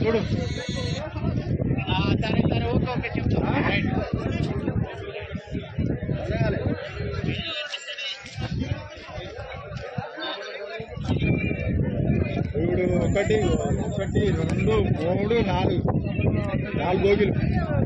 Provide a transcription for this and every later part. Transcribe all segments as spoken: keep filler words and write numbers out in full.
చూడు సరే సరే ఓకే ఓకే చెప్తా రైట్ ఇప్పుడు ఒకటి ఒకటి రెండు మూడు నాలుగు నాలుగు బోగిలు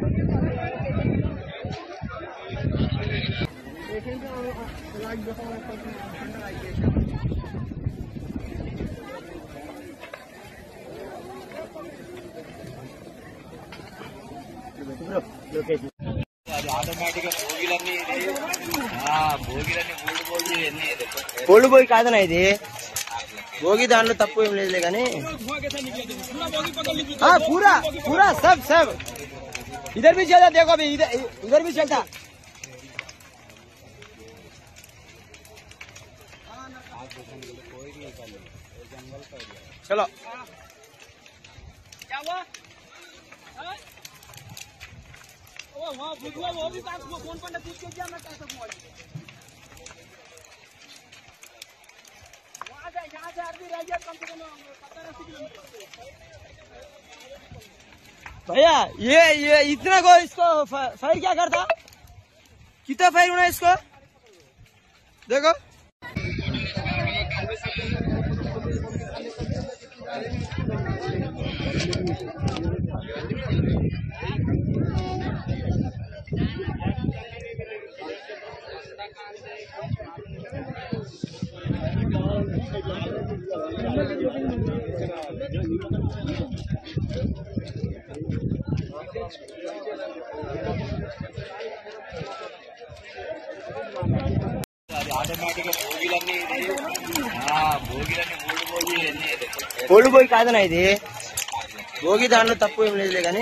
అది ఆటోమేటిక్ గా భోగిలన్నీ భోగిలన్నీ మూడు భోగి ఎన్ని కోళ్ళు భోగి కాదనా ఇది భోగి దాంట్లో తప్పు ఏం లేదులే కానీ पूरा पूरा सब सब इधर भी चलता देखो अभी इधर इधर भी चलता चलो क्या हुआ वहाँ बुझुआ वो भी बात फोन पर पूछ के क्या मैं कह सकूँ वहाँ से यहाँ से आदमी रह गया कम से कम सत्तर अस्सी किलोमीटर भैया ये ये इतना को इसको फायर क्या करता कितना फायर होना इसको देखो అది ఆటోమేటిక్ గా భోగిలన్నీ భోగిలన్నీ మూడు భోగి ఎన్ని కోళ్ళు భోగి కాదనా ఇది భోగి దాంట్లో తప్పు ఏం లేదులే కానీ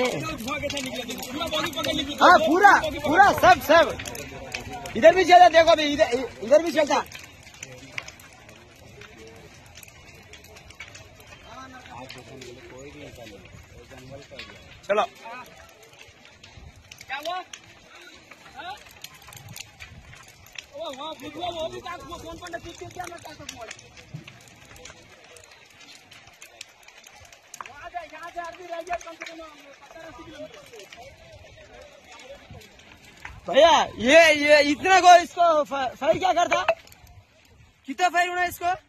पूरा पूरा सब सब इधर भी चलता देखो अभी इधर इधर भी चलता चलो क्या हुआ वहाँ बुझुआ वो भी बात फोन पर पूछ के क्या मैं कह सकूँ वहाँ से यहाँ से आदमी रह गया कम से कम सत्तर अस्सी किलोमीटर भैया ये ये इतना को इसको फायर क्या करता कितना फायर होना इसको